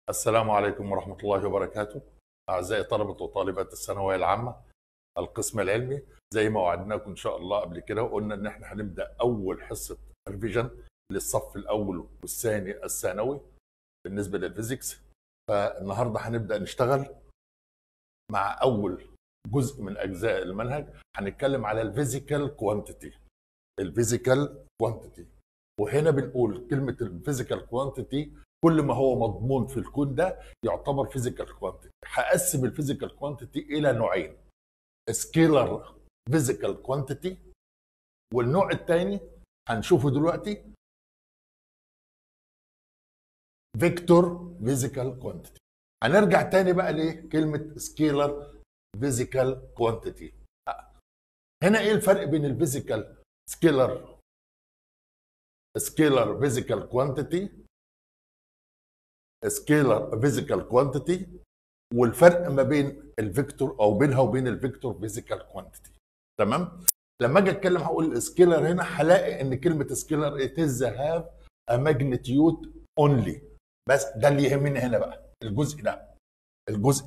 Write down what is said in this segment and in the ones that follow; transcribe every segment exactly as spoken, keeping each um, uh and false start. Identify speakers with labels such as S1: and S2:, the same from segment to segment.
S1: السلام عليكم ورحمة الله وبركاته. أعزائي طلبة وطالبات الثانوية العامة القسم العلمي، زي ما وعدناكم إن شاء الله قبل كده وقلنا إن إحنا هنبدأ أول حصة ريفيجن للصف الأول والثاني الثانوي بالنسبة للفيزيكس. فالنهاردة هنبدأ نشتغل مع أول جزء من أجزاء المنهج. هنتكلم على الفيزيكال كوانتيتي. الفيزيكال كوانتيتي، وهنا بنقول كلمة الفيزيكال كوانتيتي كل ما هو مضمون في الكون ده يعتبر فيزيكال كوانتيتي. هقسم الفيزيكال كوانتيتي الى نوعين: سكيلر فيزيكال كوانتيتي، والنوع الثاني هنشوفه دلوقتي فيكتور فيزيكال كوانتيتي. هنرجع تاني بقى لكلمة سكيلر فيزيكال كوانتيتي. هنا ايه الفرق بين الفيزيكال سكيلر سكيلر فيزيكال كوانتيتي سكيلر فيزيكال كوانتيتي والفرق ما بين الفيكتور او بينها وبين الفيكتور فيزيكال كوانتيتي؟ تمام. لما اجي اتكلم هقول سكيلر، هنا هلاقي ان كلمه سكيلر it is have a magnitude only. بس ده اللي يهمني هنا بقى، الجزء ده الجزء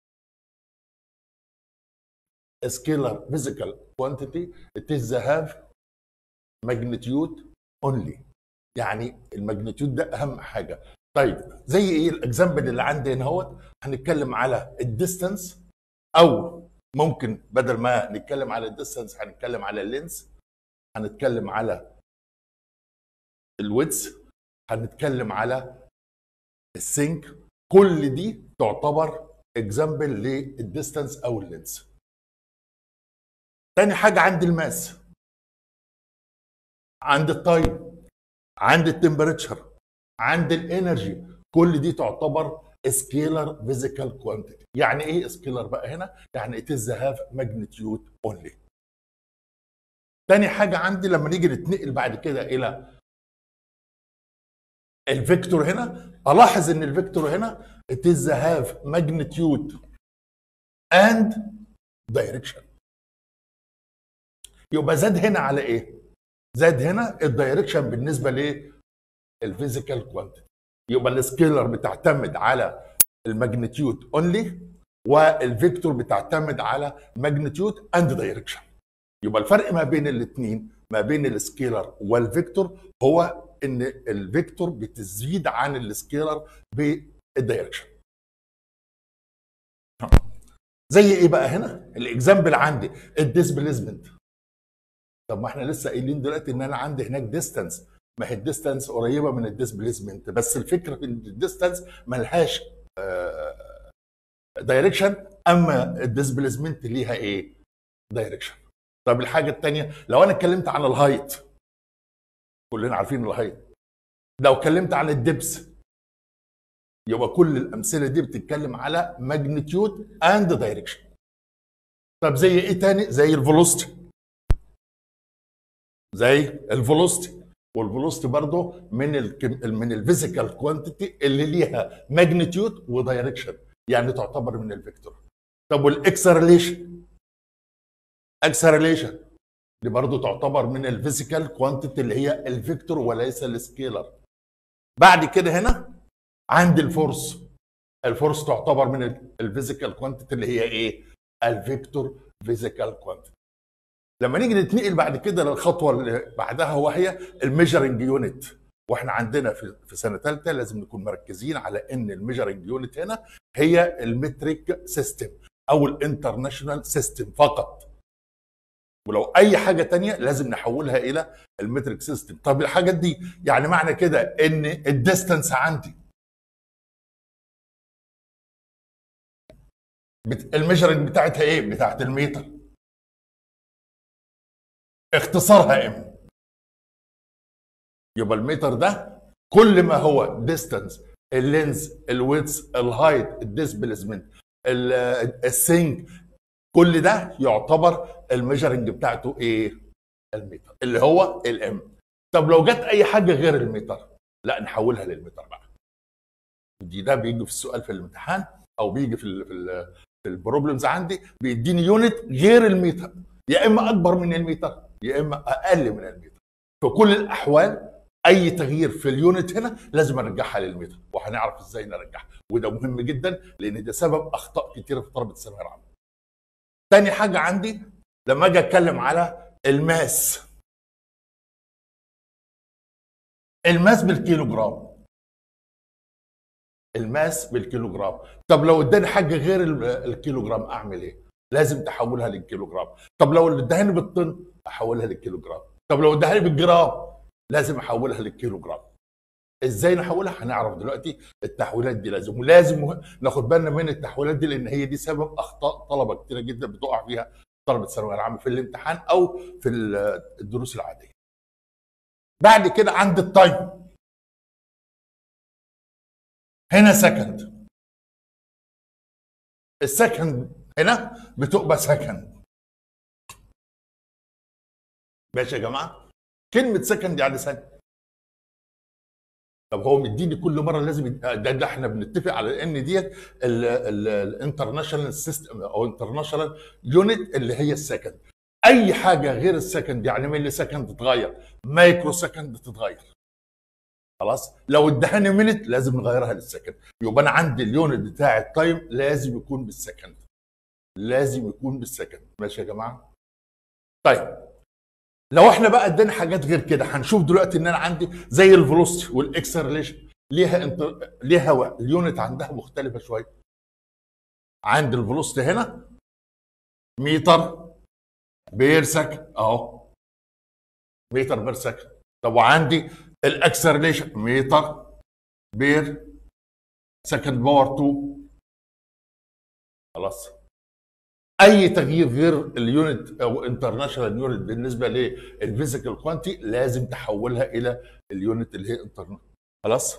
S1: سكيلر فيزيكال كوانتيتي it is have magnitude only، يعني الماجنتيود ده اهم حاجه. طيب زي ايه الاكزامبل اللي عندي هنا اهوت؟ هنتكلم على الديستانس، او ممكن بدل ما نتكلم على الديستانس هنتكلم على اللينس، هنتكلم على الويدث، هنتكلم على السينك. كل دي تعتبر اكزامبل للديستانس او اللينس. تاني حاجه عندي الماس، عند التايم، عند التمبريتشر، عند الانرجي. كل دي تعتبر سكيلر فيزيكال كوانتيتي. يعني ايه سكيلر بقى هنا؟ يعني it is have magnitude only. تاني حاجه عندي لما نيجي نتنقل بعد كده الى الفيكتور، هنا الاحظ ان الفيكتور هنا it is have magnitude and direction. يبقى زاد هنا على ايه؟ زاد هنا الدايركشن بالنسبه للفيزيكال كوانتيتي. يبقى السكيلر بتعتمد على الماجنتيود اونلي، والفيكتور بتعتمد على ماجنتيود اند دايركشن. يبقى الفرق ما بين الاثنين، ما بين السكيلر والفيكتور، هو ان الفيكتور بتزيد عن السكيلر بالدايركشن. زي ايه بقى هنا؟ الاكزامبل عندي الديسبليسمنت. طب ما احنا لسه قايلين دلوقتي ان انا عندي هناك ديستانس، ما هي الديستانس قريبه من الديسبليسمنت، بس الفكره ان الديستانس ملهاش دايركشن، اما الديسبليسمنت ليها ايه؟ دايركشن. طب الحاجه الثانيه، لو انا اتكلمت عن الهايت، كلنا عارفين الهايت. لو اتكلمت عن الدبس، يبقى كل الامثله دي بتتكلم على ماجنتيود اند دايركشن. طب زي ايه تاني؟ زي الفيلوسيتي. زي الفيلوسيتي، والفيلوسيتي برضه من ال من الفيزيكال كوانتيتي اللي ليها ماجنتيود ودايركشن، يعني تعتبر من الفيكتور. طب والاكسلريشن، اكسلريشن دي برضه تعتبر من الفيزيكال كوانتيتي اللي هي الفيكتور وليس السكيلر. بعد كده هنا عندي الفورس. الفورس تعتبر من الفيزيكال كوانتيتي اللي هي ايه؟ الفيكتور فيزيكال كوانتيتي. لما نيجي نتنقل بعد كده للخطوه اللي بعدها وهي الميجرنج يونت، واحنا عندنا في في سنه ثالثه لازم نكون مركزين على ان الميجرنج يونت هنا هي المتريك سيستم او الانترناشونال سيستم فقط، ولو اي حاجه تانية لازم نحولها الى المتريك سيستم. طب الحاجات دي يعني معنى كده ان الديستانس عندي الميجرنج بتاعتها ايه؟ بتاعت المتر. اختصارها ام. يبقى المتر ده كل ما هو ديستانس، اللينز، الويدث، الهايت، الديسبليسمنت، السينك، كل ده يعتبر الميجرنج بتاعته ايه؟ المتر، اللي هو الام. طب لو جت اي حاجه غير المتر، لا نحولها للمتر بقى. دي ده بيجي في السؤال في الامتحان، او بيجي في ال في ال في البروبلمز عندي، بيديني يونت غير المتر، يا اما اكبر من المتر يا اما اقل من المتر. في كل الاحوال اي تغيير في اليونت هنا لازم ارجعها للمتر، وهنعرف ازاي نرجعها، وده مهم جدا لان ده سبب اخطاء كتيره في طلبه الثانويه العامه. تاني حاجه عندي لما اجي اتكلم على الماس، الماس بالكيلو جرام، الماس بالكيلو جرام. طب لو اداني حاجه غير الكيلو جرام اعمل ايه؟ لازم تحولها للكيلو جرام. طب لو اداني بالطن احولها للكيلو جرام. طب لو اداني بالجرام لازم احولها للكيلو جرام. ازاي نحولها؟ هنعرف دلوقتي. التحويلات دي لازم ولازم ناخد بالنا من التحويلات دي، لان هي دي سبب اخطاء طلبه كتيره جدا بتقع فيها طلبه الثانويه العامه في الامتحان او في الدروس العاديه. بعد كده عند التايم هنا سكند، السكند هنا بتبقى سكند. ماشي يا جماعه؟ كلمه سكند يعني ثانيه. طب هو مديني كل مره لازم يد... ده, ده احنا بنتفق على ان ديت الانترناشونال سيستم او انترناشونال يونت اللي هي السكند. اي حاجه غير السكند يعني ملي سكند تتغير، مايكرو سكند تتغير. خلاص؟ لو ادهاني مينت لازم نغيرها للسكند، يبقى انا عندي اليونت بتاع التايم لازم يكون بالسكند. لازم يكون بالسكند. ماشي يا جماعه؟ طيب لو احنا بقى ادينا حاجات غير كده هنشوف دلوقتي ان انا عندي زي الفيلوسيتي والاكسلريشن ليها انتر... ليها اليونت عندها مختلفه شويه. عندي الفيلوسيتي هنا متر بير سكند اهو، متر بير سكند. طب وعندي الاكسلريشن متر بير سكند باور اتنين. خلاص؟ اي تغيير غير اليونت او انترناشونال يونت بالنسبه للفيزيكال كوانتي لازم تحولها الى اليونت اللي هي انترناشونال. خلاص؟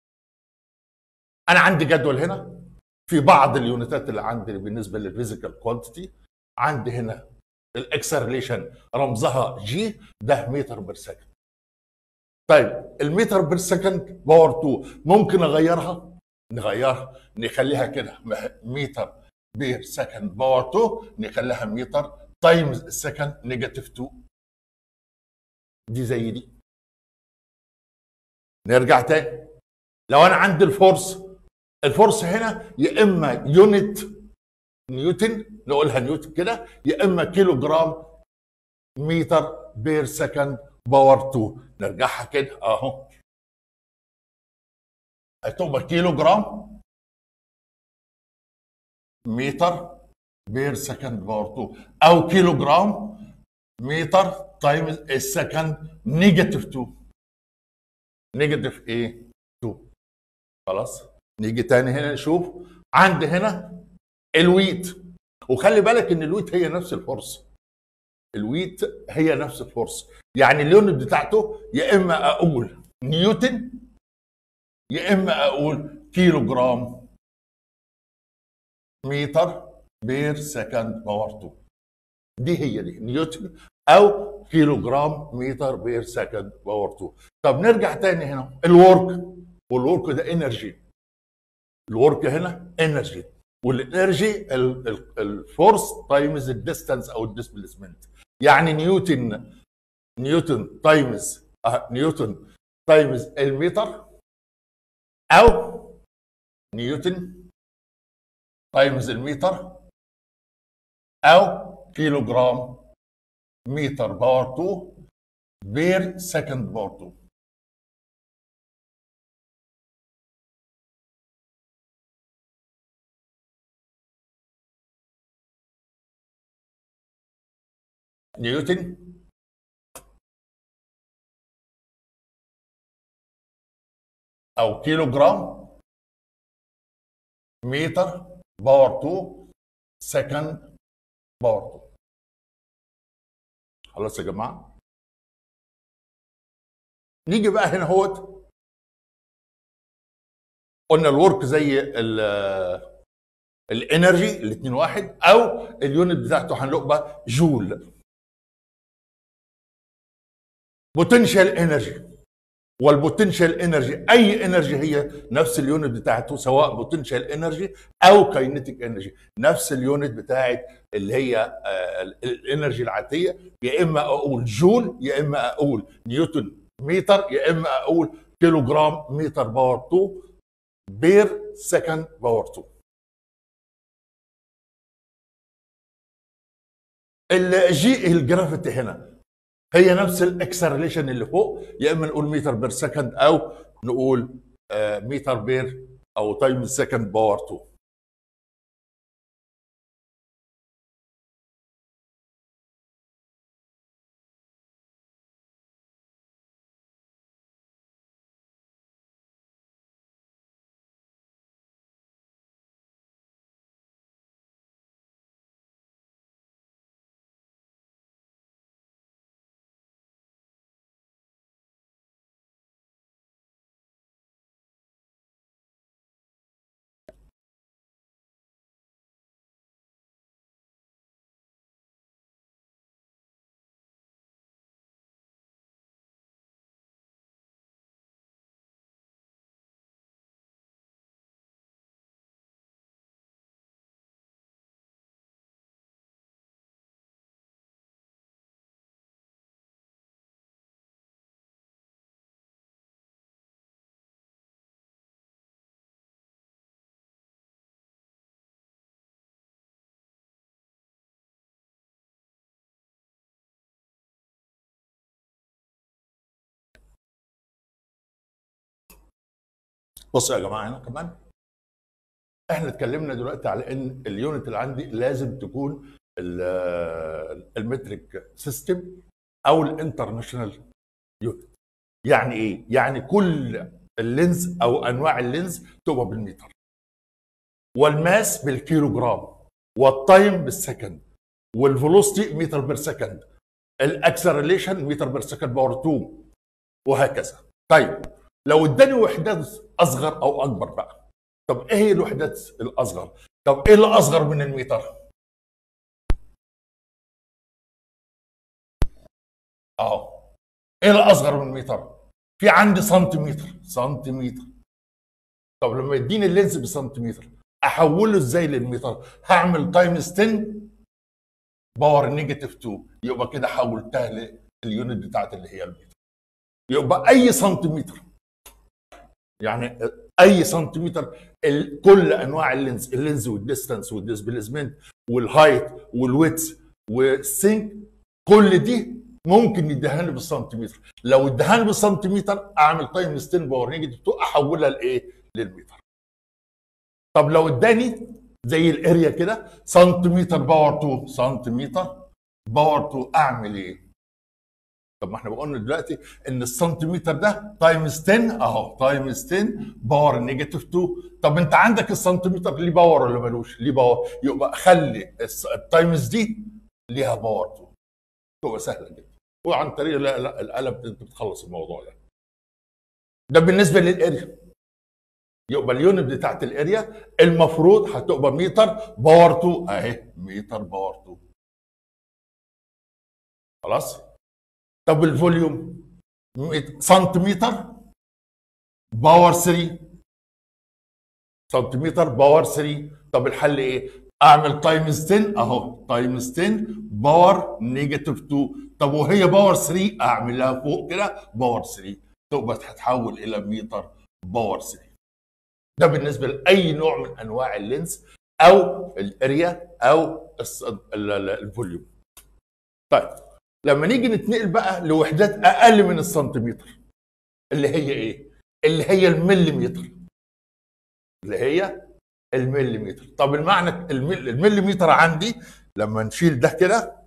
S1: انا عندي جدول هنا في بعض اليونتات اللي عندي بالنسبه للفيزيكال كوانتيتي. عندي هنا الاكسلريشن رمزها جي، ده متر بير سكند. طيب المتر بير سكند باور اتنين ممكن اغيرها؟ نغيرها نخليها كده متر بير سكند باور اتنين، نخليها متر تايمز السكند نيجاتيف اتنين. دي زي دي. نرجع تاني. لو انا عندي الفورس، الفورس هنا يا اما يونت نيوتن نقولها نيوتن كده، يا اما كيلو جرام متر بير سكند باور اتنين. نرجعها كده اهو، هتبقى كيلو جرام متر بير سكند باور اتنين، او كيلو جرام متر تايمز السكند نيجاتيف اتنين. نيجاتيف ايه؟ اتنين. خلاص؟ نيجي تاني هنا نشوف. عندي هنا الويت، وخلي بالك ان الويت هي نفس الفورس. الويت هي نفس الفورس، يعني اليونت بتاعته يا اما اقول نيوتن يا اما اقول كيلو جرام متر بير سكند باور اتنين. دي هي دي نيوتن او كيلو جرام متر بير سكند باور اتنين. طب نرجع تاني هنا الورك، والورك ده انرجي. الورك هنا انرجي، والانرجي الفورس تايمز الديستانس او الديسبيسمنت. يعني نيوتن نيوتن تايمز آه نيوتن تايمز المتر، او نيوتن تايمز المتر، او كيلو جرام متر باور اتنين بير سكند باور اتنين. نيوتن او كيلو جرام متر باور اتنين سكند باور اتنين. خلاص يا جماعه؟ نيجي بقى هنا اهوت، قلنا الورك زي الانرجي الاثنين واحد، او اليونت بتاعته هنبقى جول. بوتنشال انرجي، والبوتنشال انرجي اي انرجي هي نفس اليونت بتاعته، سواء بوتنشال انرجي او كاينيتيك انرجي، نفس اليونت بتاعت اللي هي الانرجي العاديه. يا اما اقول جول يا اما اقول نيوتن متر، يا اما اقول كيلو جرام متر باور اتنين بير سكند باور اتنين. الجي الجرافيتي هنا هي نفس الاكسلريشن اللي فوق، يا اما نقول متر بير سكند او نقول آه متر بير او تايم سكند باور اتنين. بصوا يا جماعه هنا كمان احنا اتكلمنا دلوقتي على ان اليونت اللي عندي لازم تكون ال- المتريك سيستم او الانترناشونال يونت. يعني ايه؟ يعني كل اللينز او انواع اللينز تبقى بالمتر، والماس بالكيلو جرام، والتايم بالسكند، والفيلوسيتي متر بير سكند، الاكسلريشن متر بير سكند باور اتنين، وهكذا. طيب لو اداني وحدات اصغر او اكبر بقى، طب ايه هي الوحدات الاصغر؟ طب ايه اللي اصغر من المتر؟ اه ايه اللي اصغر من المتر؟ في عندي سنتيمتر. سنتيمتر. طب لما يديني اللينز بسنتيمتر احوله ازاي للمتر؟ هعمل تايمز عشرة باور نيجاتيف اتنين، يبقى كده حولتها لليونت بتاعت اللي هي المتر. يبقى اي سنتيمتر، يعني اي سنتيمتر، ال- كل انواع اللينز، اللينز والديستانس والديسبيسمنت والهايت والويتس والسينك، كل دي ممكن يديها لي بالسنتيمتر. لو اداها لي بالسنتيمتر اعمل تايمز عشرة باور نيجاتيف اتنين احولها لايه؟ للمتر. طب لو اداني زي الاريا كده سنتيمتر باور اتنين، سنتيمتر باور اتنين، اعمل ايه؟ طب ما احنا قلنا دلوقتي ان السنتيمتر ده تايمز عشرة اهو، تايمز عشرة باور نيجاتيف اتنين. طب انت عندك السنتيمتر ليه باور ولا ملوش؟ ليه باور، يبقى خلي الس- التايمز دي ليها باور اتنين، تبقى سهله جدا. وعن طريق لا- لا- القلم انت بتخلص الموضوع ده. ده بالنسبه للاريا. يبقى اليونت بتاعت الاريا المفروض هتبقى متر باور اتنين اهي، متر باور اتنين. خلاص. طب الفوليوم سنتيمتر باور تلاتة، سنتيمتر باور تلاتة. طب الحل ايه؟ اعمل تايمز عشرة اهو، تايمز عشرة باور نيجاتيف اتنين. طب وهي باور تلاتة اعملها فوق كده باور تلاتة، تبقى هتتحول الى متر باور تلاتة. ده بالنسبه لاي نوع من انواع اللينس او الاريا او الس- ال- ال- الفوليوم. طيب لما نيجي نتنقل بقى لوحدات اقل من السنتيمتر، اللي هي ايه؟ اللي هي المليمتر. اللي هي المليمتر. طب المعنى المل- المليمتر عندي لما نشيل ده كده،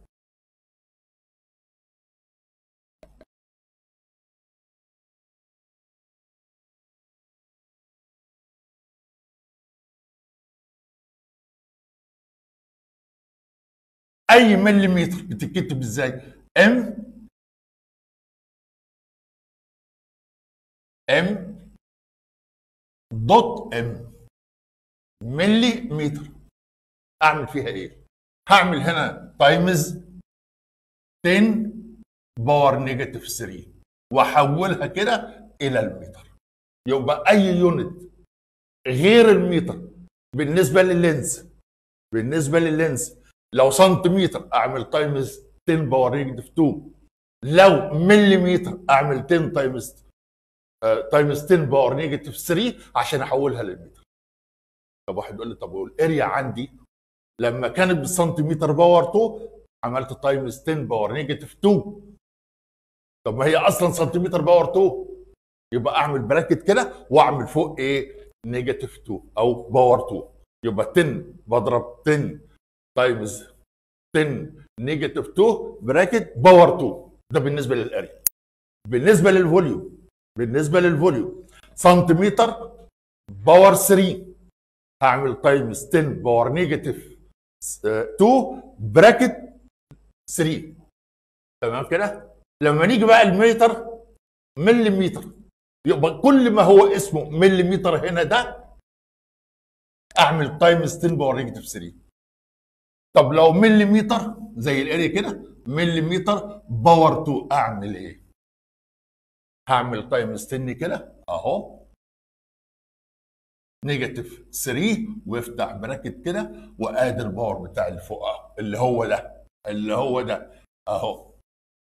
S1: اي مليمتر بتتكتب ازاي؟ ام ام دوت ام، مليمتر. اعمل فيها ايه؟ هعمل هنا تايمز عشرة باور نيجاتيف تلاتة واحولها كده الى المتر. يبقى اي يونت غير المتر بالنسبه لللينز، بالنسبه لللينز لو سنتيمتر اعمل تايمز عشرة باور نيجاتيف اتنين لو مليمتر اعمل عشرة تايمز تايمز عشرة باور نيجاتيف ثلاثة عشان احولها للمتر. طب واحد يقول لي طب والاريا عندي لما كانت بالسنتيمتر باور اتنين عملت تايمز عشرة باور نيجاتيف اتنين. طب ما هي اصلا سنتيمتر باور اتنين، يبقى اعمل براكت كده واعمل فوق ايه نيجاتيف اتنين او باور اتنين، يبقى عشرة بضرب عشرة تايمز عشرة نيجاتيف اتنين براكت باور اتنين. ده بالنسبه للاريا. بالنسبه للفوليوم بالنسبه للفوليوم سنتيمتر باور ثلاثة هعمل تايمز عشرة باور نيجاتيف اتنين براكت ثلاثة. تمام كده. لما نيجي بقى المتر مليمتر، يبقى كل ما هو اسمه مليمتر هنا ده اعمل تايمز عشرة باور نيجاتيف ثلاثة. طب لو مليمتر زي الاريا كده مليمتر باور اتنين اعمل ايه؟ هعمل تايمز عشرة كده اهو نيجاتيف ثلاثة وافتح براكت كده وادي الباور بتاع اللي فوق اهو اللي هو ده اللي هو ده اهو.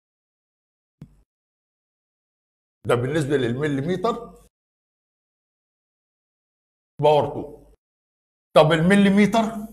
S1: ده بالنسبه للمليمتر باور اتنين. طب المليمتر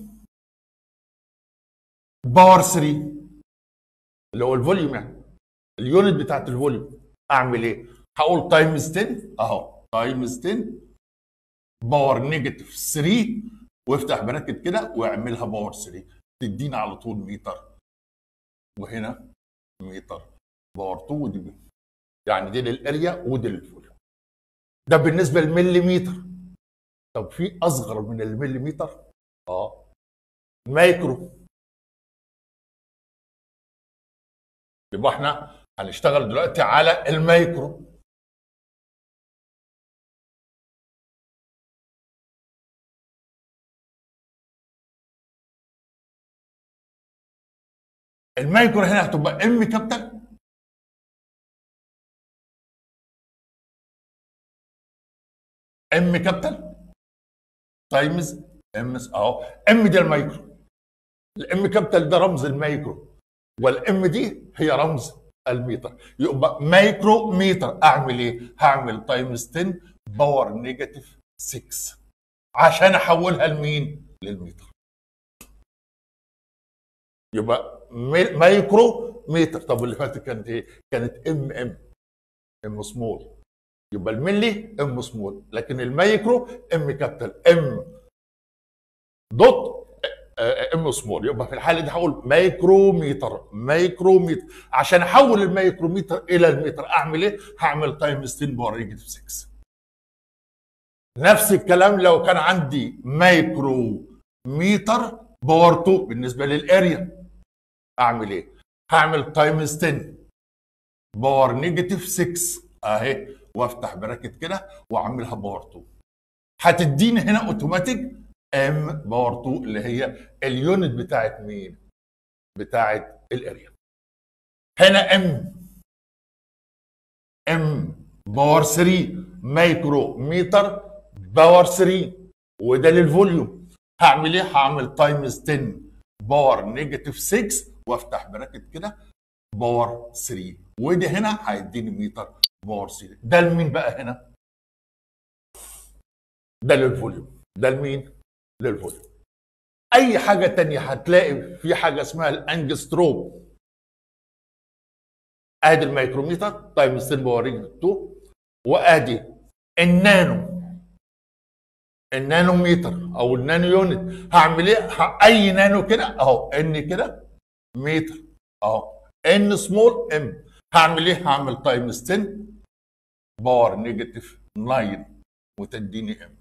S1: باور ثلاثة اللي هو الفوليوم، يعني اليونت بتاعت الفوليوم، اعمل ايه؟ هقول تايمز عشرة اهو تايمز عشرة باور نيجاتيف ثلاثة وافتح براكت كده واعملها باور ثلاثة تدينا على طول متر. وهنا متر باور اتنين ودي يعني دي للاريا ودي للفوليوم. ده بالنسبه للمليمتر. طب في اصغر من المليمتر؟ اه مايكرو. يبقى احنا هنشتغل دلوقتي على المايكرو. المايكرو هنا هتبقى ام كابيتال ام كابيتال تايمز ام اهو. ام دي المايكرو، الام كابيتال ده رمز المايكرو والام دي هي رمز المتر. يبقى مايكرو متر اعمل ايه؟ هعمل تايمز عشرة باور نيجاتيف ستة عشان احولها لمين؟ للمتر. يبقى مايكرو متر. طب اللي فاتت كانت ايه؟ كانت ام ام ام سمول. يبقى الملي ام سمول لكن المايكرو ام كابيتال ام دوت ام سمول. يبقى في الحاله دي هقول مايكروميتر مايكروميتر. عشان احول المايكروميتر الى المتر اعمل ايه؟ هعمل تايمز عشرة باور نيجاتيف ستة. نفس الكلام لو كان عندي مايكروميتر باور اتنين بالنسبه للاريا اعمل ايه؟ هعمل تايمز عشرة باور نيجاتيف ستة اهي وافتح براكت كده واعملها باور اتنين هتديني هنا اوتوماتيك ام باور اتنين اللي هي اليونت بتاعت مين؟ بتاعت الاريا. هنا ام ام باور ثلاثة مايكرو متر باور ثلاثة وده للفوليوم. هعمل ايه؟ هعمل تايمز عشرة باور نيجاتيف ستة وافتح براكت كده باور ثلاثة ودي هنا هيديني متر باور ثلاثة. ده لمين بقى هنا؟ ده للفوليوم. ده لمين؟ للفوليوم. اي حاجه تانية هتلاقي في حاجه اسمها الانجستروم. ادي الميكرومتر تايمز عشرة باور نيجاتيف اتنين وادي النانو النانومتر او النانو يونت. هعمل ايه؟ اي نانو كده اهو ان كده متر اهو ان سمول ام. هعمل ايه؟ هعمل تايمز عشرة باور نيجاتيف تسعة وتديني ام.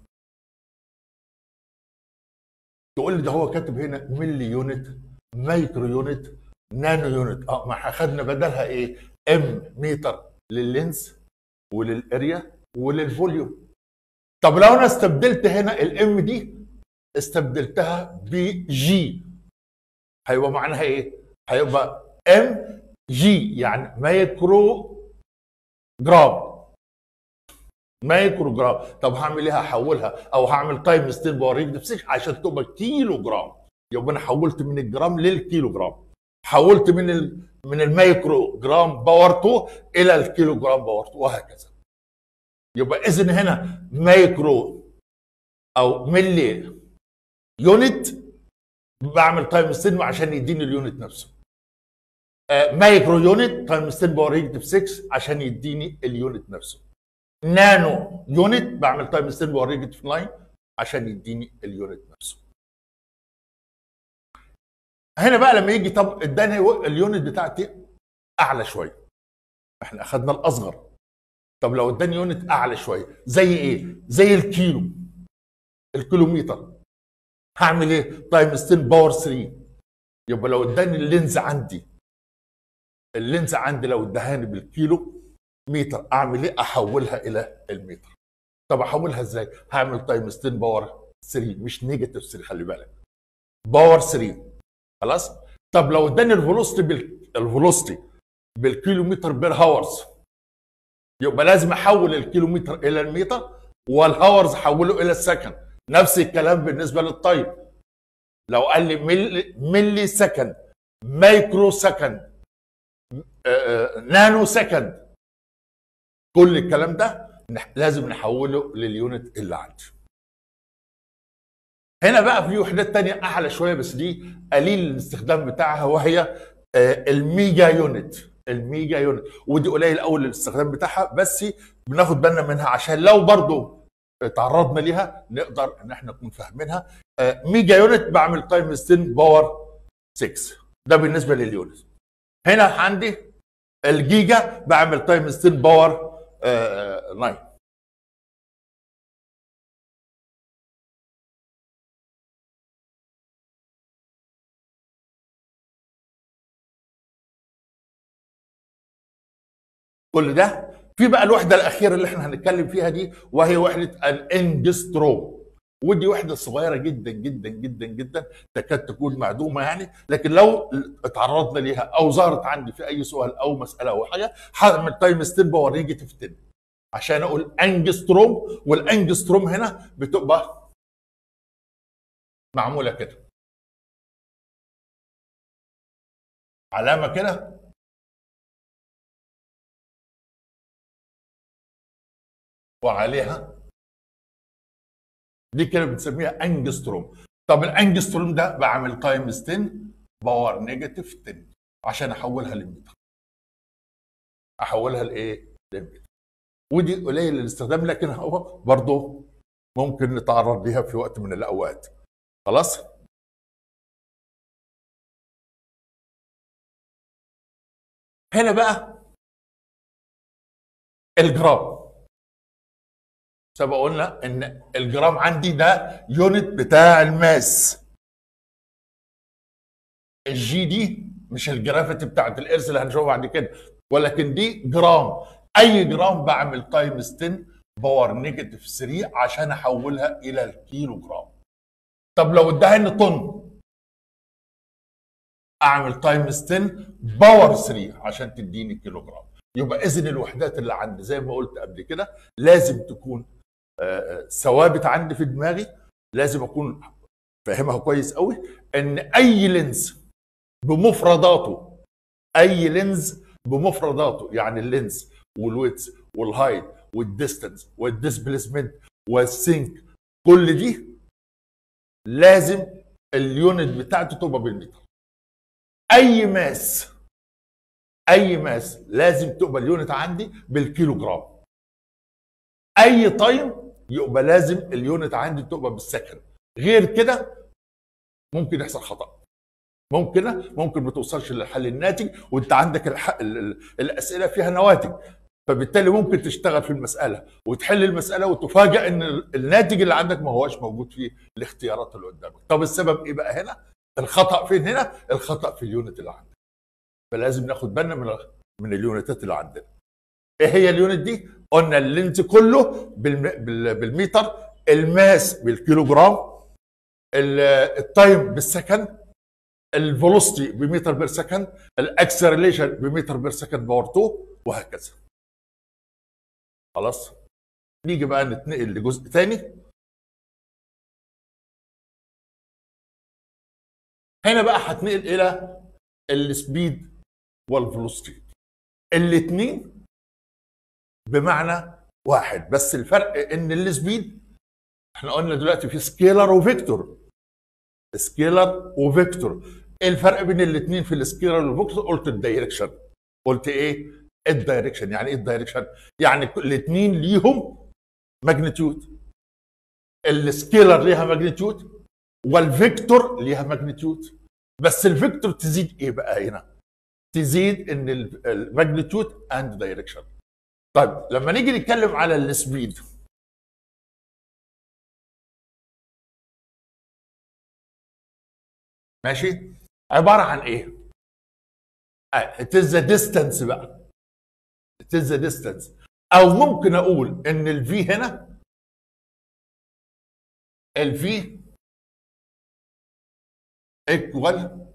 S1: تقول لي ده هو كاتب هنا ملي يونت مايكرو يونت نانو يونت. اه ما اخدنا بدلها ايه؟ ام متر لللينس وللاريا وللفوليوم. طب لو انا استبدلت هنا الام دي استبدلتها بجي هيبقى معناها ايه؟ هيبقى ام جي يعني مايكرو جرام مايكرو جرام. طب هعمل ايه؟ هحولها او هعمل تايم ستيل باور نيجاتيف ستة عشان تبقى كيلو جرام. يبقى انا حولت من الجرام للكيلو جرام. حولت من ال من الميكرو جرام باور اتنين الى الكيلو جرام باور اتنين وهكذا. يبقى اذا هنا مايكرو او ملي يونت بعمل تايمز عشرة عشان يديني اليونت نفسه. آه مايكرو يونت تايمز عشرة باور نيجاتيف ستة عشان يديني اليونت نفسه. نانو يونت بعمل تايمز عشرة باور نيجاتيف تسعة عشان يديني اليونت نفسه. هنا بقى لما يجي طب اداني اليونت بتاعتي اعلى شويه، احنا اخذنا الاصغر. طب لو اداني يونت اعلى شويه زي ايه؟ زي الكيلو، الكيلومتر، هعمل ايه؟ تايمز عشرة باور تلاتة. يبقى لو اداني اللينز عندي، اللينز عندي لو ادهاني بالكيلو متر، اعمل ايه؟ احولها الى المتر. طب احولها ازاي؟ هعمل تايمز عشرة باور تلاتة، مش نيجاتيف تلاتة، خلي بالك، باور تلاتة. خلاص؟ طب لو اداني الفيلوسيتي بال الفيلوسيتي بالكيلومتر بير هاورز، يبقى لازم احول الكيلومتر الى المتر والهاورز احوله الى السكند. نفس الكلام بالنسبه للتايم. لو قال لي ملي, ملي سكند، مايكرو سكند، آه نانو سكند، كل الكلام ده لازم نحوله لليونت اللي عندي. هنا بقى في وحدات تانية اعلى شويه بس دي قليل الاستخدام بتاعها، وهي آه الميجا يونت. الميجا يونت ودي قليل قوي الاستخدام بتاعها، بس بناخد بالنا منها عشان لو برضو تعرضنا ليها نقدر ان احنا نكون فاهمينها. آه ميجا يونت بعمل تايمز عشرة باور ستة، ده بالنسبه لليونت. هنا عندي الجيجا بعمل تايمز عشرة باور آه تسعة. كل ده. في بقى الوحده الاخيره اللي احنا هنتكلم فيها دي، وهي وحده الانجستروم. ودي وحده صغيره جدا جدا جدا جدا، تكاد تكون معدومه يعني، لكن لو اتعرضنا ليها او ظهرت عندي في اي سؤال او مساله او حاجه، هعمل تايمز عشرة باور نيجاتيف عشرة عشان اقول انجستروم. والانجستروم هنا بتبقى معموله كده، علامه كده، وعليها دي كده بنسميها انجستروم. طب الانجستروم ده بعمل تايمز عشرة باور نيجاتيف عشرة عشان احولها للمتر. احولها لايه؟ للمتر. ودي قليل الاستخدام، لكن هو برضه ممكن نتعرض ليها في وقت من الاوقات. خلاص؟ هنا بقى الجرام. سبق قلنا ان الجرام عندي ده يونت بتاع الماس. الجي دي مش الجرافيتي بتاعت الارث اللي هنشوفها بعد كده، ولكن دي جرام. اي جرام بعمل تايمز عشرة باور نيجاتيف تلاتة عشان احولها الى الكيلو جرام. طب لو ادهاني طن، اعمل تايمز عشرة باور تلاتة عشان تديني كيلو جرام. يبقى اذن الوحدات اللي عندي زي ما قلت قبل كده لازم تكون ثوابت عندي في دماغي، لازم اكون فاهمها كويس قوي، ان اي لينز بمفرداته، اي لينز بمفرداته، يعني اللينز والويتس والهايت والديستنس والديسبيسمنت والسينك، كل دي لازم اليونت بتاعته تبقى بالمتر. اي ماس، اي ماس لازم تبقى اليونت عندي بالكيلو جرام. اي تايم يبقى لازم اليونت عندي تبقى بالسكند، غير كده ممكن يحصل خطأ. ممكن ممكن ما توصلش للحل الناتج، وانت عندك الح... الاسئله فيها نواتج، فبالتالي ممكن تشتغل في المساله وتحل المساله وتفاجئ ان الناتج اللي عندك ما هوش موجود في الاختيارات اللي قدامك. طب السبب ايه بقى هنا؟ الخطأ فين هنا؟ الخطأ في اليونت اللي عندك. فلازم ناخد بالنا من من اليونتات اللي عندنا. ايه هي اليونت دي؟ قلنا اللينز كله بالم... بال... بالمتر، الماس بالكيلو جرام، التايم بالسكند، الفيلوسيتي بمتر بير سكند، الاكسلريشن بمتر بير سكند باور اتنين، وهكذا. خلاص؟ نيجي بقى نتنقل لجزء ثاني. هنا بقى هتنقل الى السبيد والفلوسيتي الاثنين بمعنى واحد، بس الفرق ان السبيد احنا قلنا دلوقتي في سكيلر وفيكتور، سكيلر وفيكتور. ايه الفرق بين الاثنين في السكيلر والفيكتور؟ قلت الدايركشن. قلت ايه الدايركشن؟ يعني ايه الدايركشن؟ يعني الاثنين ليهم ماجنتيود، السكيلر ليها ماجنتيود والفيكتور ليها ماجنتيود، بس الفيكتور تزيد ايه بقى هنا؟ تزيد ان الماجنتيود اند دايركشن. طيب لما نيجي نتكلم على السبيد، ماشي، عباره عن ايه؟ it is the distance بقى، it is the distance. او ممكن اقول ان الفي هنا، الفي equal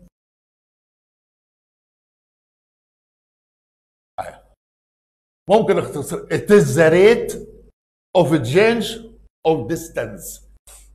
S1: ممكن اختصر it is the rate of change of distance.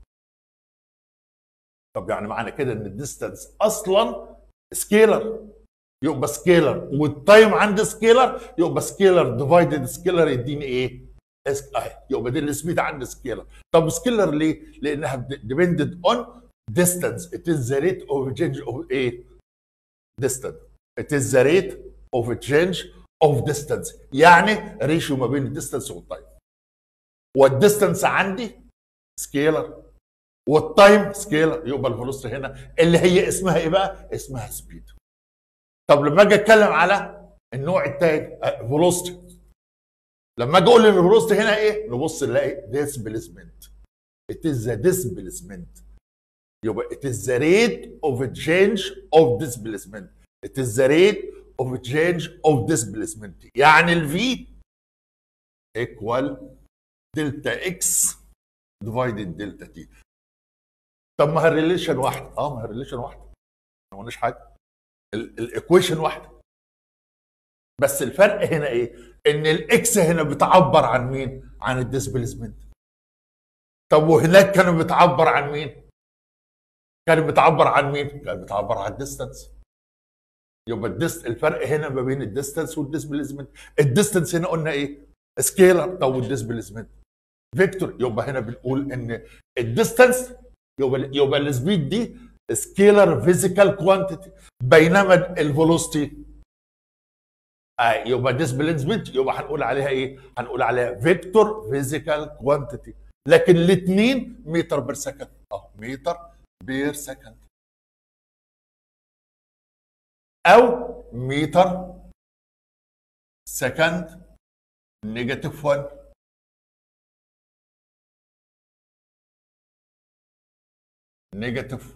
S1: طب يعني معنى كده ان الديستانس اصلا سكيلر، يبقى سكيلر، والتايم عند سكيلر يبقى سكيلر ديفايدد سكيلر يديني ايه؟ اهي، يبقى دي السبيد عند سكيلر. طب سكيلر ليه؟ لانها ديبندد اون ديستانس. it is the rate of change of ايه؟ distance. it is the rate of change of distance، يعني ريشيو ما بين الديستانس والتايم. والديستانس عندي سكيلر والتايم سكيلر، يبقى الفيلوسيتي هنا اللي هي اسمها ايه بقى؟ اسمها سبيد. طب لما اجي اتكلم على النوع الثاني فيلوسيتي، لما اجي اقول ان الفيلوسيتي هنا ايه؟ نبص نلاقي ديسبيسمنت. it is the displacement، يبقى it is the rate of change of displacement. it is the rate of change of displacement، يعني الفي equal دلتا اكس ديفايدد دلتا تي. طب ما هي الريليشن واحده، اه ما هي الريليشن واحده، ما قلناش حاجه، الايكويشن واحده، بس الفرق هنا ايه؟ ان الاكس هنا بتعبر عن مين؟ عن الديسبيسمنت. طب وهناك كانت بتعبر عن مين؟ كانت بتعبر عن مين؟ كانت بتعبر عن الديستانس. يبقى الديست الفرق هنا ما بين الديستانس والديسبيسمنت. الديستانس هنا قلنا ايه؟ سكيلر. طب والديسبيسمنت فيكتور. يبقى هنا بنقول ان الديستانس يبقى يبقى السبيد دي سكيلر فيزيكال كوانتيتي، بينما الفيلوسيتي آه يبقى ديسبيسمنت، يبقى هنقول عليها ايه؟ هنقول عليها فيكتور فيزيكال كوانتيتي. لكن الاثنين متر بير سكند، اه متر بير سكند، او متر سكند نيجاتيف واحد. نيجاتيف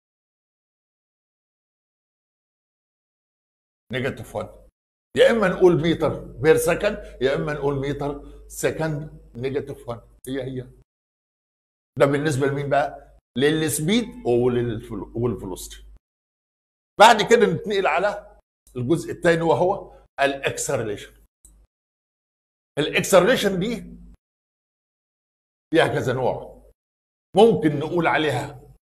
S1: نيجاتيف واحد، يا اما نقول متر بير سكند يا اما نقول متر سكند نيجاتيف واحد، هي هي. ده بالنسبه لمين بقى؟ للسبيد والفلوسيتي. بعد كده نتنقل على الجزء الثاني وهو الاكسلريشن. الاكسلريشن دي فيها كذا نوع، ممكن نقول عليها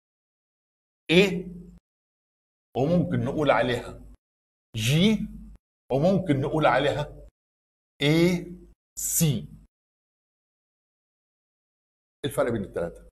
S1: A وممكن نقول عليها G وممكن نقول عليها A C. الفرق بين الثلاثة،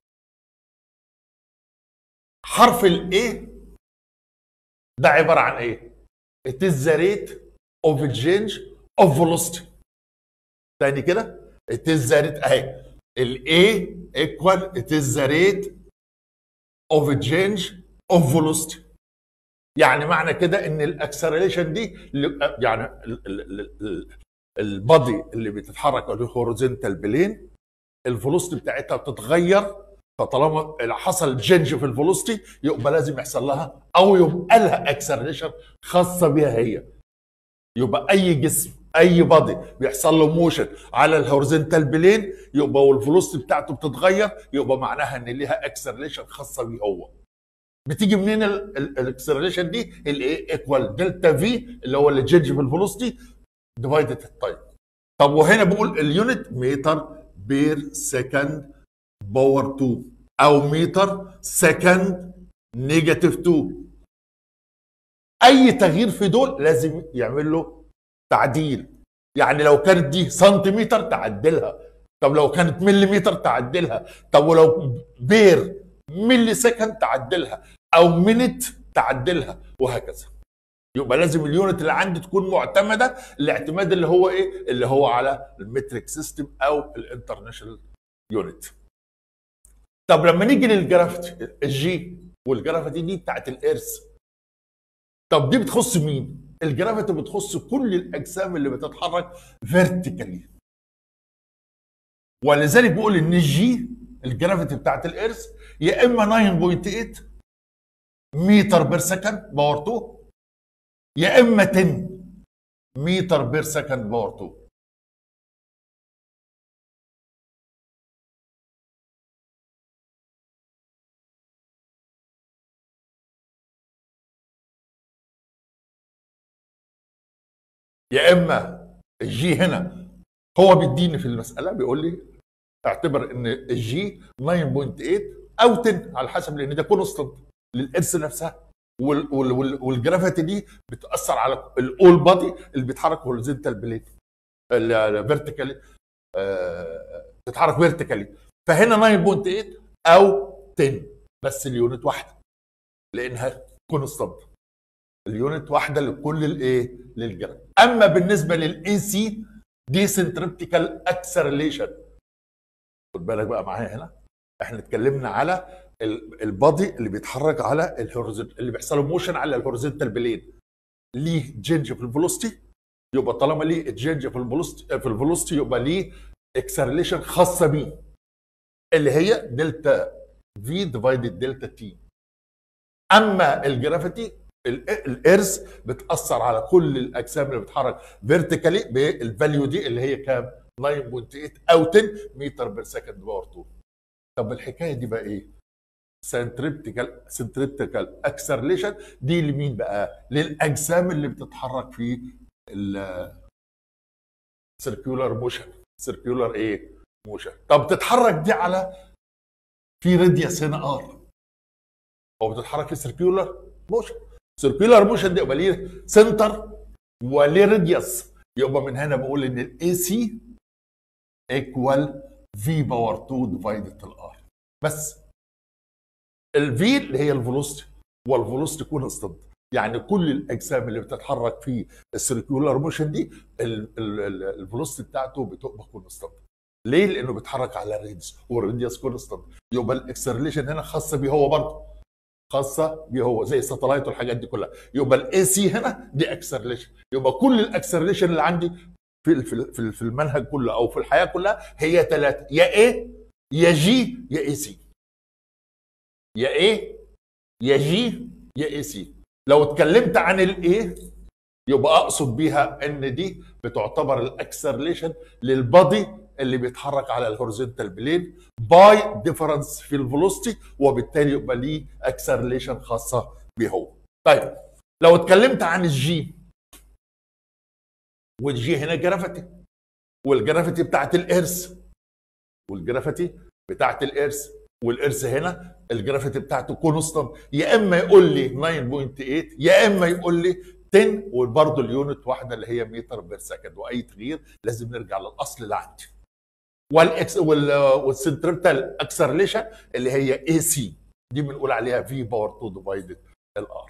S1: حرف ال A ده عبارة عن ايه؟ It is the rate of change of velocity. تاني كده it is the rate اهي، ال A equal it is the rate of change of velocity. يعني معنى كده ان الاكسلريشن دي يعني البادي اللي بتتحرك الهوريزونتال بلين الفلوسيتي بتاعتها بتتغير، فطالما حصل تشينج في الفلوسيتي يبقى لازم يحصل لها او يبقى لها اكسلريشن خاصه بيها هي. يبقى اي جسم اي بادي بيحصل له موشن على الهوريزونتال بلين يبقى والفلوسيتي بتاعته بتتغير، يبقى معناها ان ليها اكسلريشن خاصه بيه هو. بتيجي منين الاكسلريشن دي؟ الايه؟ ايكوال دلتا في اللي هو التشينج في الفلوسيتي ديفايدد التايم. طب وهنا بقول اليونت متر بير سكند باور اتنين او متر سكند نيجاتيف اتنين. اي تغيير في دول لازم يعمل له تعديل. يعني لو كانت دي سنتيمتر تعدلها، طب لو كانت مليمتر تعدلها، طب ولو بير ملي سكند تعدلها، او مينت تعدلها، وهكذا. يبقى لازم اليونت اللي عندي تكون معتمده، الاعتماد اللي هو ايه؟ اللي هو على المتريك سيستم او الانترناشونال يونت. طب لما نيجي للجرافيتي الجي، والجرافيتي دي بتاعت الارث، طب دي بتخص مين؟ الجرافيتي بتخص كل الاجسام اللي بتتحرك فيرتيكالي، ولذلك بقول ان الجي الجرافيتي بتاعت الارث يا اما تسعة فاصلة ثمانية متر بير سكند باور اتنين، يا اما عشرة متر بير سكند باور اتنين. يا اما الجي هنا هو بيديني في المساله بيقول لي اعتبر ان الجي تسعة فاصلة ثمانية او عشرة على حسب، لان ده كونستنت للارث نفسها، وال وال وال والجرافيتي دي بتاثر على الاول بادي اللي بيتحرك هوريزونتال بليت الفيرتيكالي، بتتحرك فيرتيكالي. فهنا تسعة فاصلة ثمانية او عشرة، بس اليونت واحده لانها كونستنت، اليونت واحده لكل الايه للجرافيتي. اما بالنسبه للاي سي دي سنتريبتيكال اكسلريشن، خد بالك بقى معايا هنا، احنا اتكلمنا على البادي اللي بيتحرك على الهوريزونتال، اللي بيحصل له موشن على الهوريزونتال بلين، ليه تشينج في الفيلوسيتي، يبقى طالما ليه تشينج في الفيلوسيتي في الفيلوسيتي يبقى ليه اكسلريشن خاصه بيه اللي هي دلتا في ديفايدد دلتا تي. اما الجرافيتي الارث بتاثر على كل الاجسام اللي بتتحرك فيرتيكالي بالفاليو دي اللي هي كام؟ تسعة فاصلة ثمانية او عشرة متر بير سكند باور اتنين. طب الحكايه دي بقى ايه؟ سنتريبتيكال سنتريبتيكال اكسلريشن دي لمين بقى؟ للاجسام اللي بتتحرك في السيركيولار موشن، سيركيولار ايه؟ موشن. طب تتحرك دي على في راديوس هنا ار، او بتتحرك في سيركيولار موشن. سيركيولار موشن دي يبقى ليه سنتر وليه راديوس، يبقى من هنا بقول ان الاي سي ايكوال في باور اتنين ديفايدد الار. بس الفي اللي هي الفيلوسيتي، والفيلوسيتي كونستنت، يعني كل الاجسام اللي بتتحرك في السيركيولار موشن دي الفيلوسيتي بتاعته بتبقى كونستنت. ليه؟ لانه بيتحرك على الراديوس، والراديوس كونستنت، يبقى الاكسلريشن هنا خاصه بيه هو برضه، خاصه بيه هو زي الساتلايت والحاجات دي كلها. يبقى الاي سي هنا دي اكسلريشن، يبقى كل الاكسلريشن اللي عندي في في في المنهج كله او في الحياه كلها هي ثلاثه، يا ايه يا جي يا اي سي، يا ايه يا جي يا اي سي. لو اتكلمت عن الايه يبقى اقصد بيها ان دي بتعتبر الاكسلريشن للبادي اللي بيتحرك على الهوريزونتال بلين باي ديفرنس في الفيلوسيتي، وبالتالي يبقى ليه اكسلريشن خاصه بيه هو. طيب لو اتكلمت عن الجي، والجي هنا جرافيتي، والجرافيتي بتاعت الارث، والجرافيتي بتاعت الارث، والارث هنا الجرافيتي بتاعته كونستنت، يا اما يقول لي تسعة فاصلة ثمانية يا اما يقول لي عشرة، وبرضه اليونت واحده اللي هي متر بير سكند، واي تغيير لازم نرجع للاصل اللي عندي. والاكس والسنتريبتال اكسلريشن اللي هي اي سي دي بنقول عليها في باور اتنين ديفايدد الار.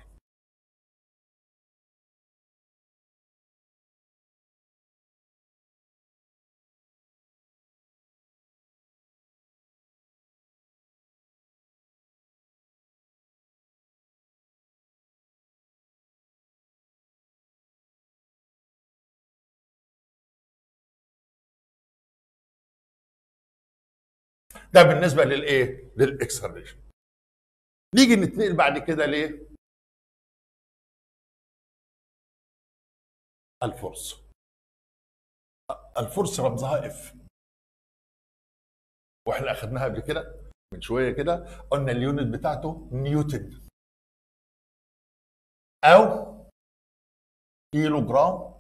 S1: ده بالنسبه للايه؟ للاكسلريشن. نيجي نتنقل بعد كده ليه؟ الفورس. الفورس رمزها اف، واحنا اخدناها قبل كده من شويه كده، قلنا اليونت بتاعته نيوتن او كيلو جرام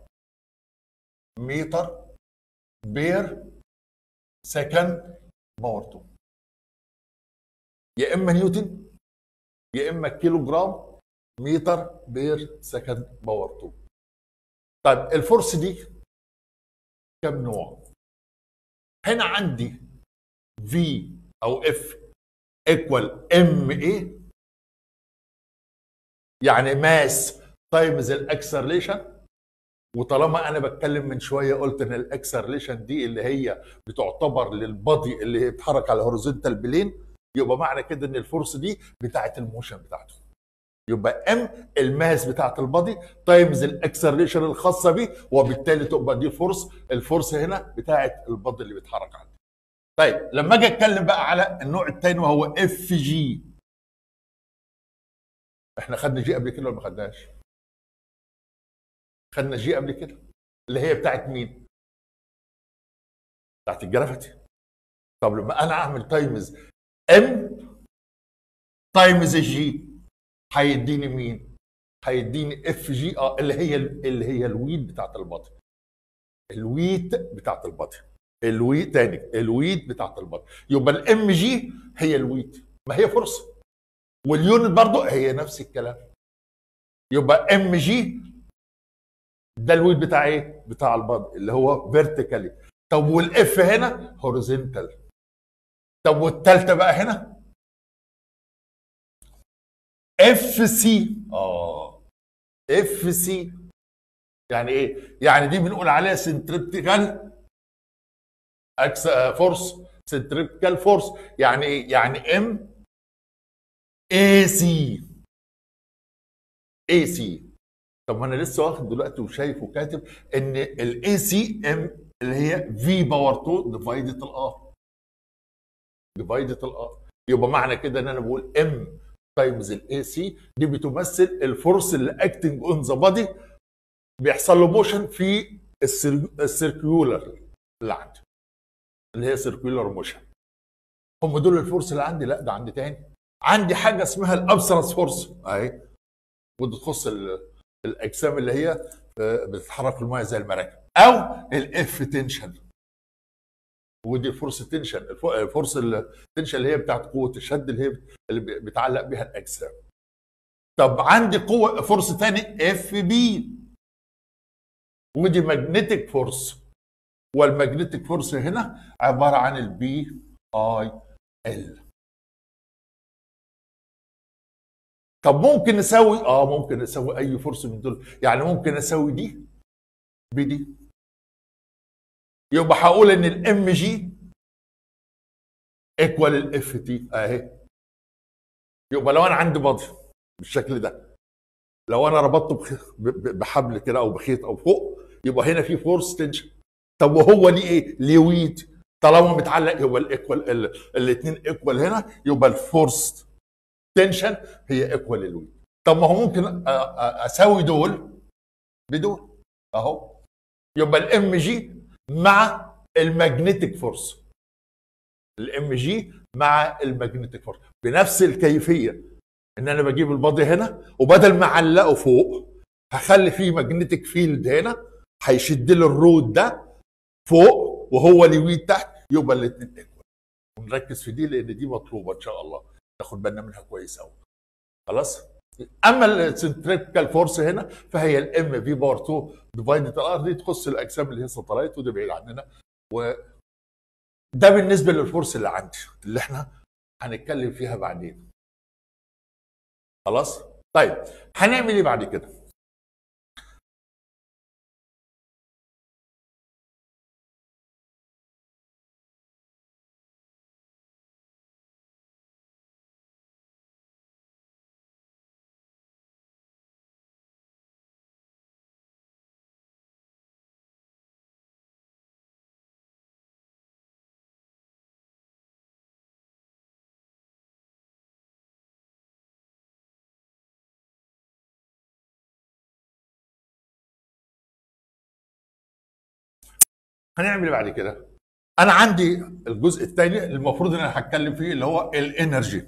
S1: متر بير سكند باور اتنين، يا اما نيوتن يا اما كيلو جرام متر بير سكند باور اتنين. طيب الفورس دي كم نوع؟ هنا عندي في او اف ايكوال ام اي، يعني ماس تايمز الاكسلريشن. وطالما انا بتكلم من شويه قلت ان الاكسلريشن دي اللي هي بتعتبر للبادي اللي بيتحرك على الهوريزونتال بلين، يبقى معنى كده ان الفورس دي بتاعه الموشن بتاعته. يبقى ام الماس بتاعه البادي تايمز الاكسلريشن الخاصه بيه، وبالتالي تبقى دي فورس. الفورس هنا بتاعه البادي اللي بيتحرك عنده. طيب لما اجي اتكلم بقى على النوع الثاني وهو اف جي. احنا خدنا جي قبل كده ولا ما خدناش؟ خدنا جي قبل كده، اللي هي بتاعت مين؟ بتاعت الجرافيتي. طب لما انا اعمل تايمز ام تايمز جي هيديني مين؟ هيديني اف جي اه اللي هي اللي هي الويت بتاعت البادي. الويت بتاعت البادي. الويت تاني الويت بتاعت البادي. يبقى الام جي هي الويت، ما هي فرصه. واليونت برضه هي نفس الكلام. يبقى ام جي ده الويت بتاع ايه؟ بتاع البادي اللي هو فيرتيكالي. طب والاف هنا هوريزونتال. طب والثالثه بقى هنا اف سي. اه اف سي يعني ايه؟ يعني دي بنقول عليها سنتريبتيكال اكس فورس. سنتريبتيكال فورس يعني ايه؟ يعني ام اي سي. اي سي. طب ما انا لسه واخد دلوقتي وشايف وكاتب ان الاي سي ام اللي هي في باور اتنين ديفايدد الار. ديفايدد الار. يبقى معنى كده ان انا بقول ام تايمز الاي سي دي بتمثل الفورس اللي اكتنج اون ذا بادي، بيحصل له موشن في السيركيولر اللي عندي، اللي هي سيركيولر موشن. هم دول الفورس اللي عندي؟ لا، ده عندي تاني. عندي حاجه اسمها الابسرنس فورس اهي، ودي تخص الاجسام اللي هي بتتحرك في الميه زي المراكب، او الاف تنشن. ودي فرصه تنشن، الفرصه التنشن اللي هي بتاعت قوه الشد اللي هي اللي بتعلق بها الاجسام. طب عندي قوه فرصه ثاني اف بي، ودي ماجنتيك فورس. والماجنتيك فورس هنا عباره عن البي اي ال. طب ممكن نساوي اه ممكن نساوي اي فورس من دول، يعني ممكن اساوي دي بدي. يبقى هقول ان الام جي ايكوال الاف تي اهي. يبقى لو انا عندي بادي بالشكل ده، لو انا ربطته بحبل كده او بخيط او فوق، يبقى هنا في فورس تنشن. طب وهو ليه ايه؟ ليه ويت. طالما متعلق يبقى الايكوال الاثنين ايكوال هنا، يبقى الفورس تنشن هي ايكوال الويت. طب ما هو ممكن اساوي دول بدول اهو. يبقى الام جي مع الماجنتيك فورس. الام جي مع الماجنتيك فورس بنفس الكيفيه، ان انا بجيب البادي هنا وبدل ما اعلقه فوق هخلي فيه ماجنتيك فيلد هنا هيشد لي الرود ده فوق وهو الويت تحت، يبقى الاثنين ايكوال. ونركز في دي لان دي مطلوبه ان شاء الله ناخد بالنا منها كويس قوي. خلاص. اما السنتريكال فورس هنا فهي الام في باور اتنين ديفايدد الار، دي تخص الاجسام اللي هي ساتلايت وده بعيد عننا. وده بالنسبه للفورس اللي عندي اللي احنا هنتكلم فيها بعدين. خلاص. طيب هنعمل ايه بعد كده؟ هنعمل ايه بعد كده؟ انا عندي الجزء الثاني المفروض ان انا هتكلم فيه اللي هو الانرجي.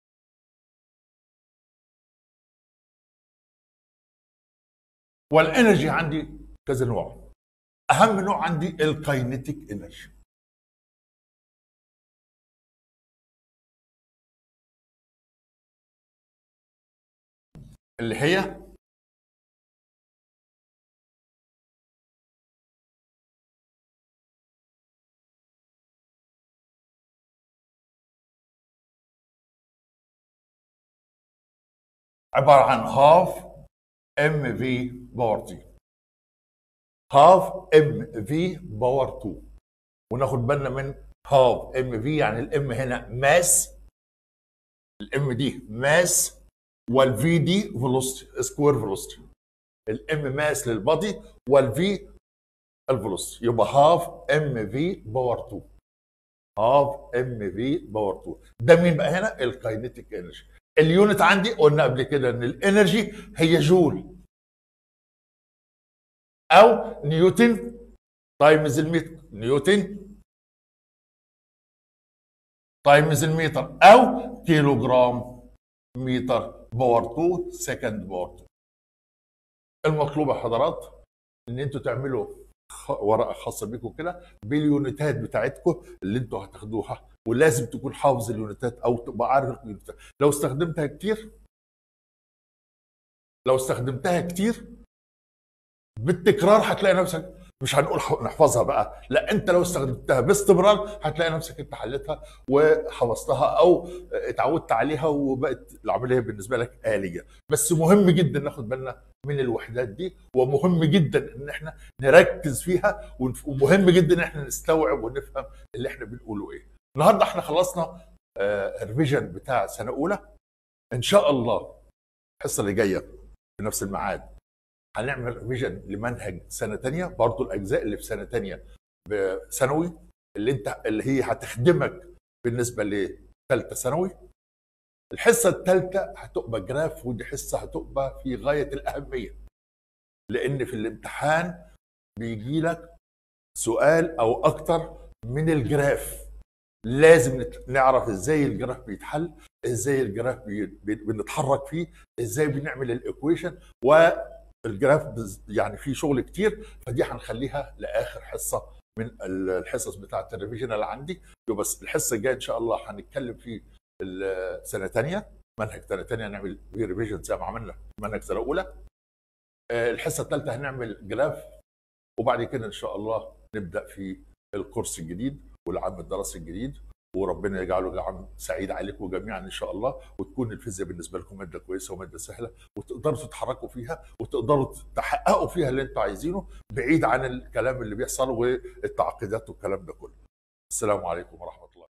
S1: والانرجي عندي كذا نوع. اهم نوع عندي الكاينيتيك انرجي. اللي هي عباره عن هاف ام في باور تي، هاف ام في باور اتنين. وناخد بالنا من هاف ام في، يعني الام هنا ماس، الام دي ماس، والفي دي فيلوسيتي، سكوير فيلوسيتي. الام ماس للبادي والفي الفيلوسيتي، يبقى هاف ام في باور اتنين، هاف ام في باور اتنين. ده مين بقى هنا؟ الكاينيتيك انرجي. اليونت عندي قلنا قبل كده ان الانرجي هي جول او نيوتن تايمز المتر، نيوتن تايمز المتر، او كيلو جرام متر باور اتنين سكند باور اتنين. المطلوب يا حضرات ان انتوا تعملوا ورقه خاصه بيكم كده باليونتات بتاعتكم اللي انتوا هتاخدوها، ولازم تكون حافظ اليونتات او تبقى عارف اليونتات. لو استخدمتها كتير لو استخدمتها كتير بالتكرار هتلاقي نفسك، مش هنقول نحفظها بقى، لا، انت لو استخدمتها باستمرار هتلاقي نفسك انت حلتها وحفظتها او اتعودت عليها وبقت العمليه بالنسبه لك آلية. بس مهم جدا ناخد بالنا من الوحدات دي، ومهم جدا ان احنا نركز فيها، ومهم جدا ان احنا نستوعب ونفهم اللي احنا بنقوله ايه. النهارده احنا خلصنا الريفيجن بتاع سنه اولى. ان شاء الله الحصه اللي جايه في نفس الميعاد هنعمل ريفيجن لمنهج سنه ثانيه، برضو الاجزاء اللي في سنه ثانيه بثانوي اللي انت اللي هي هتخدمك بالنسبه لثالثه ثانوي. الحصه الثالثه هتبقى جراف، ودي حصه هتبقى في غايه الاهميه، لان في الامتحان بيجي لك سؤال او اكتر من الجراف. لازم نعرف ازاي الجراف بيتحل، ازاي الجراف بي... بنتحرك فيه، ازاي بنعمل الايكويشن، والجراف يعني فيه شغل كتير، فدي هنخليها لاخر حصه من الحصص بتاعه الريفيجن اللي عندي. بس الحصه الجايه ان شاء الله هنتكلم في سنه ثانيه، منهج سنه ثانيه، نعمل فيه ريفيجن زي ما عملنا في منهج سنه اولى. الحصه الثالثه هنعمل جراف، وبعد كده ان شاء الله نبدا في الكورس الجديد والعام الدراسي الجديد، وربنا يجعله عام سعيد عليكم جميعا ان شاء الله، وتكون الفيزياء بالنسبه لكم ماده كويسه وماده سهله، وتقدروا تتحركوا فيها وتقدروا تحققوا فيها اللي انتم عايزينه، بعيد عن الكلام اللي بيحصل والتعقيدات والكلام ده كله. السلام عليكم ورحمه الله.